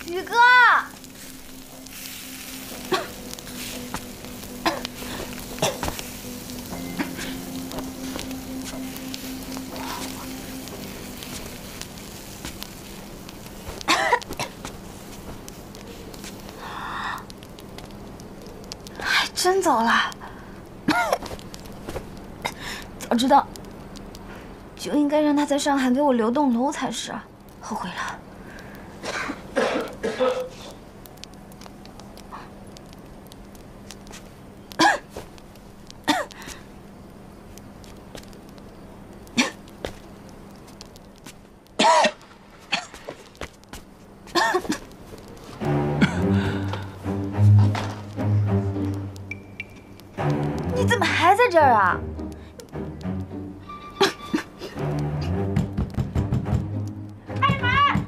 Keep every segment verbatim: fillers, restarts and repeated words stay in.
宇哥，还真走了。早知道就应该让他在上海给我留栋楼才是，后悔了。 你怎么还在这儿啊？开门！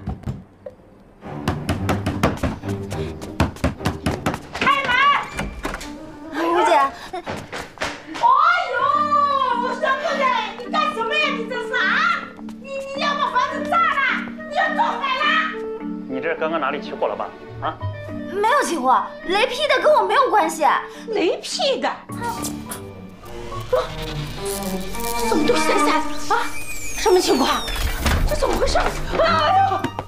开门！吴姐，哎呦，小姑娘，你干什么呀？你这是啊？你你要把房子炸了？你要造反啦？ 你这刚刚哪里起火了吧？啊？ 没有起火，雷劈的，跟我没有关系。 雷劈的，啊，怎么都闪闪啊？什么情况？这怎么回事？哎呦！